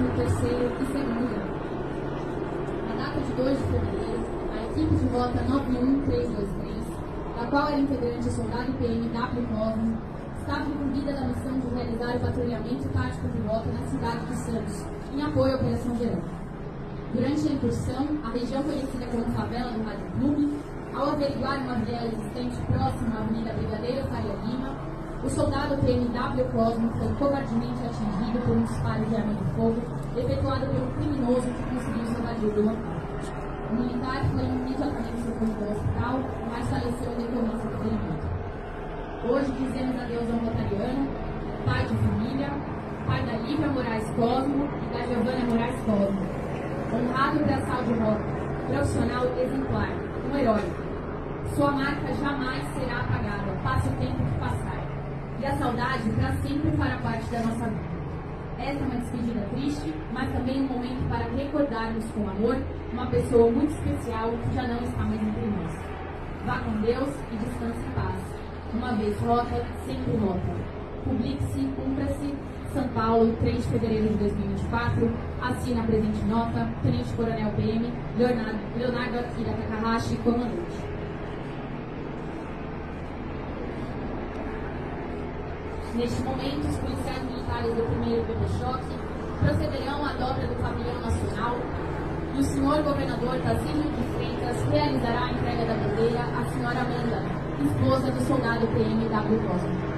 terceiro e segundo grau. Na data de 2 de fevereiro, a equipe de rota 91323, da qual era integrante o soldado PM W. Cosmo, estava incumbida da missão de realizar o patrulhamento tático de rota na cidade de Santos, em apoio à Operação Verão. Durante a incursão, a região conhecida como Favela do Rádio Clube, ao averiguar uma viela existente próxima à Avenida Brigadeiro Faria Lima, o soldado PMW Cosmo foi covardemente atingido por um disparo de arma de fogo efetuado por um criminoso que conseguiu se evadir do local. O militar foi imediatamente socorrido ao hospital, mas faleceu em decorrência do ferimento. Hoje dizemos adeus ao rotariano, pai de família, pai da Lívia Moraes Cosmo e da Giovana Moraes Cosmo. Honrado braçal de rota, profissional exemplar, um herói. Sua marca jamais será apagada, passe o tempo que passar. E a saudade para sempre fará parte da nossa vida. Esta é uma despedida triste, mas também um momento para recordarmos com amor uma pessoa muito especial que já não está mais entre nós. Vá com Deus e descanse em paz. Uma vez rota, sempre rota. Publique-se, cumpra-se. São Paulo, 3 de fevereiro de 2024. Assina a presente nota. Tenente Coronel PM, Leonardo Akira Takahashi, comandante. Neste momento, os policiais militares do 1º PP Choque procederão à dobra do pavilhão nacional e o senhor governador Tarcísio de Freitas realizará a entrega da bandeira à senhora Amanda, esposa do soldado PM W. Cosmo.